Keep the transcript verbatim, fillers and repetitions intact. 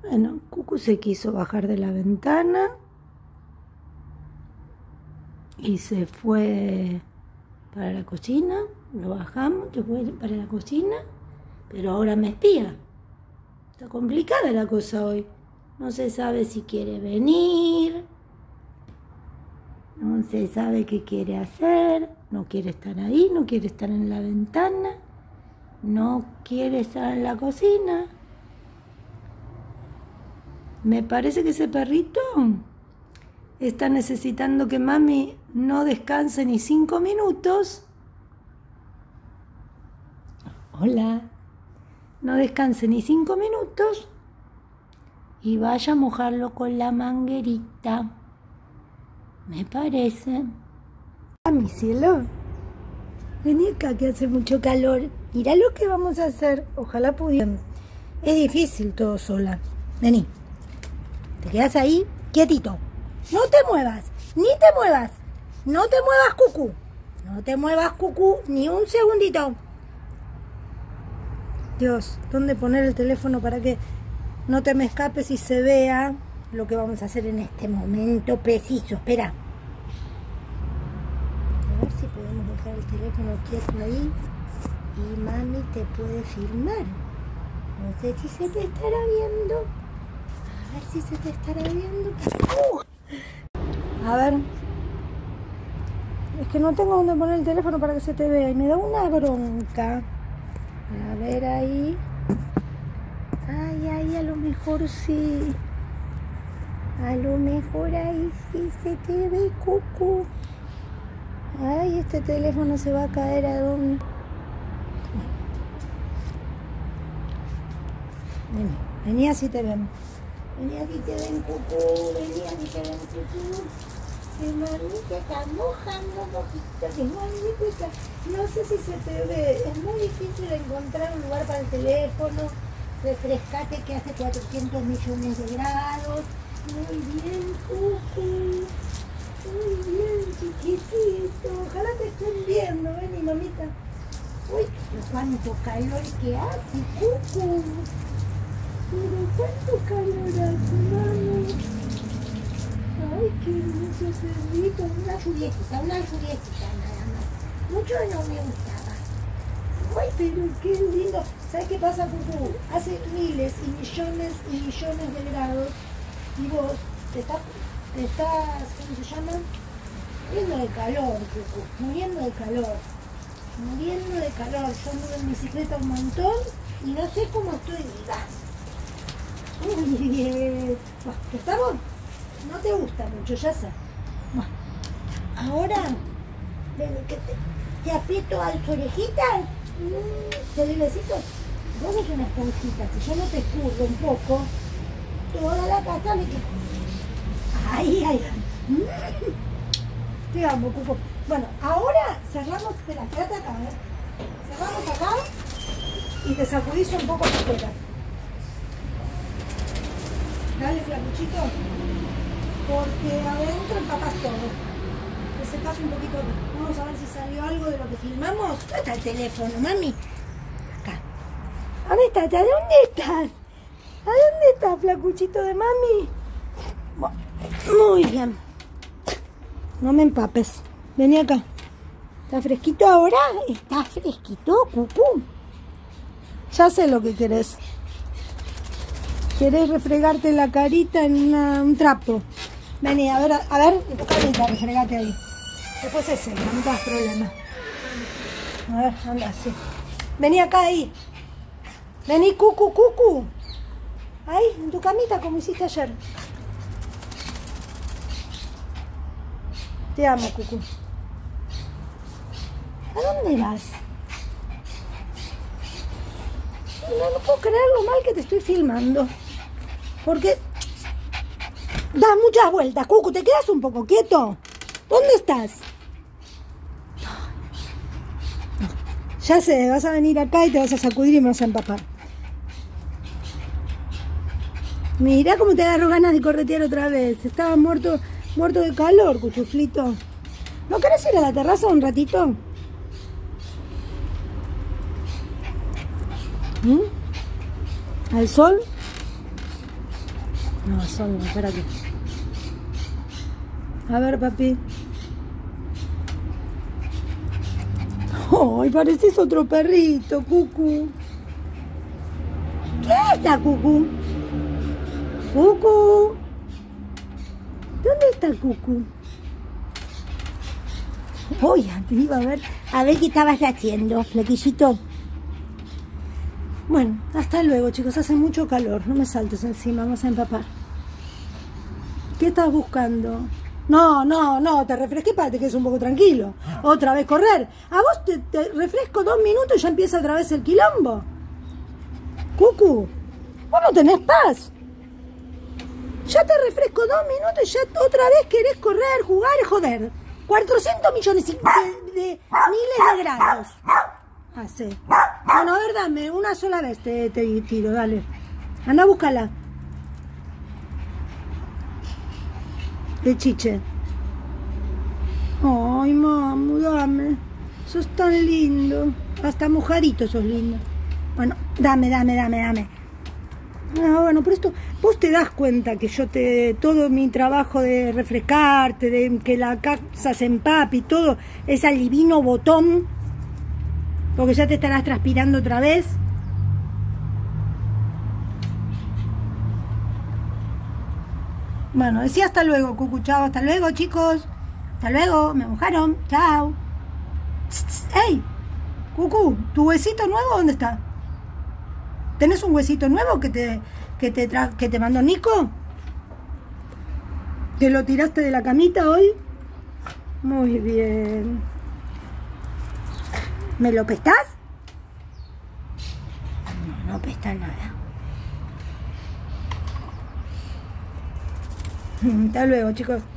Bueno, Cucu se quiso bajar de la ventana y se fue para la cocina. Lo bajamos, se fue para la cocina, pero ahora me espía. Está complicada la cosa hoy. No se sabe si quiere venir, no se sabe qué quiere hacer, no quiere estar ahí, no quiere estar en la ventana, no quiere estar en la cocina. Me parece que ese perrito está necesitando que mami no descanse ni cinco minutos. Hola. No descanse ni cinco minutos y vaya a mojarlo con la manguerita. Me parece. A mi cielo. Vení acá que hace mucho calor. Mirá lo que vamos a hacer. Ojalá pudieran. Es difícil todo sola. Vení. Te quedas ahí quietito. No te muevas. Ni te muevas. No te muevas, Cucu. No te muevas, Cucu. Ni un segundito. Dios, ¿dónde poner el teléfono para que no te me escapes y se vea lo que vamos a hacer en este momento preciso? Espera. A ver si podemos dejar el teléfono quieto ahí y mami te puede filmar. No sé si se te estará viendo. A ver si se te estará viendo. Uh. A ver. Es que no tengo dónde poner el teléfono para que se te vea y me da una bronca. A ver ahí. Ay, ay, a lo mejor sí. A lo mejor ahí sí se te ve, Cucu. Ay, este teléfono se va a caer a dónde. Vení, vení así te ven. Vení así te ven, Cucu. Vení así te ven, Cucu. Que mami te está mojando un poquito, que mami te está... No sé si se te ve, es muy difícil encontrar un lugar para el teléfono. Refrescate que hace cuatrocientos millones de grados. Muy bien, Cucu. Muy bien, chiquitito. Ojalá te estén viendo, vení, mamita. Uy, cuánto calor que hace, Cucu. Pero cuánto calor hace, mami. Ay, qué hermoso perrito. Una lluviecita, una lluviecita nada más. Mucho no me gustaba. Ay, pero qué lindo. ¿Sabes qué pasa, Cucu? Hace miles y millones y millones de grados y vos te estás, te estás, ¿cómo se llama? Muriendo de calor, Cucu. Muriendo de calor. Muriendo de calor. Yo ando en bicicleta un montón y no sé cómo estoy viva. Muy bien. Bueno, ¿estamos? No te gusta mucho, ya sé. Bueno, ahora ven, que te, te aprieto a tus orejitas. ¿Te doy besitos? Vos sos una esponjita. Si yo no te escurro un poco, toda la casa me queda. Ay, ay, ay. Te amo, Cuco. Bueno, ahora cerramos. Espera, quédate acá, ¿eh? Cerramos acá y te sacudís un poco afuera. Dale, flacuchito. Porque adentro empapas todo. Te secas un poquito. Vamos a ver si salió algo de lo que filmamos. ¿Dónde está el teléfono, mami? Acá. ¿Dónde estás? ¿A dónde estás? ¿A dónde estás, flacuchito de mami? Bueno, muy bien. No me empapes. Vení acá. ¿Está fresquito ahora? ¿Está fresquito, Cucu? Ya sé lo que querés. Querés refregarte la carita en una, un trapo. Vení, a ver, a ver, tu carita, refregate ahí. Después ese, no te das problema. A ver, anda así. Vení acá ahí. Vení, Cucu, Cucu. Ahí, en tu camita, como hiciste ayer. Te amo, Cucu. ¿A dónde vas? No, no puedo creer lo mal que te estoy filmando. Porque das muchas vueltas, Cucu. ¿Te quedas un poco quieto? ¿Dónde estás? Ya sé, vas a venir acá y te vas a sacudir y me vas a empapar. Mirá cómo te agarro ganas de corretear otra vez. Estaba muerto, muerto de calor, cuchuflito. ¿No querés ir a la terraza un ratito? ¿Mm? ¿Al sol? No, son, espera aquí. A ver, papi. ¡Ay, pareces otro perrito, Cucu! ¿Qué está, Cucu? ¡Cucu! ¿Dónde está Cucu? Oye, te iba a ver. A ver qué estabas haciendo, flequillito. Bueno, hasta luego, chicos. Hace mucho calor. No me saltes encima, vamos a empapar. ¿Qué estás buscando? No, no, no, te refresqué para que te quedes un poco tranquilo. Otra vez correr. A vos te, te refresco dos minutos y ya empieza otra vez el quilombo. Cucu, vos no tenés paz. Ya te refresco dos minutos y ya otra vez querés correr, jugar y joder. cuatrocientos millones de, de, de miles de grados. Ah, sí. Bueno, a ver, dame, una sola vez te, te tiro, dale. Anda a búscala. De chiche. Ay, mamu, dame. Sos tan lindo. Hasta mojadito sos lindo. Bueno, dame, dame, dame, dame. Ah, bueno, por esto, vos te das cuenta que yo te... Todo mi trabajo de refrescarte, de que la casa se empape y todo, es al divino botón. Porque ya te estarás transpirando otra vez. Bueno, decía hasta luego, Cucu, chao, hasta luego, chicos. Hasta luego, me mojaron, chao. ¡Ey! Cucu, ¿tu huesito nuevo dónde está? ¿Tenés un huesito nuevo que te, que te, tra que te mandó Nico? ¿Te lo tiraste de la camita hoy? Muy bien. ¿Me lo pestás? No, no pesta nada. Hasta luego, chicos.